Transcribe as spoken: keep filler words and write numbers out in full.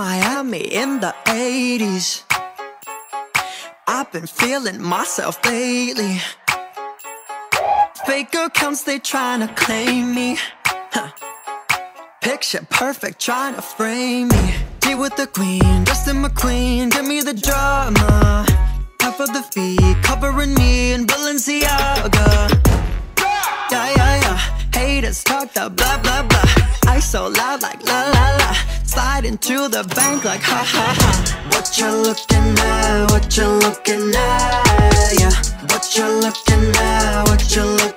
Miami in the eighties. I've been feeling myself lately. Fake accounts, they tryna claim me, huh. Picture perfect, tryna frame me. Tea with the queen, Justin McQueen, give me the drama. Half of the fee, covering me in Balenciaga. Yeah, yeah, yeah, haters talk the blah, blah, blah. I so loud like la, la, la. Slide into the bank like ha, ha, ha. What you looking at, what you looking at, yeah. What you looking at, what you looking at.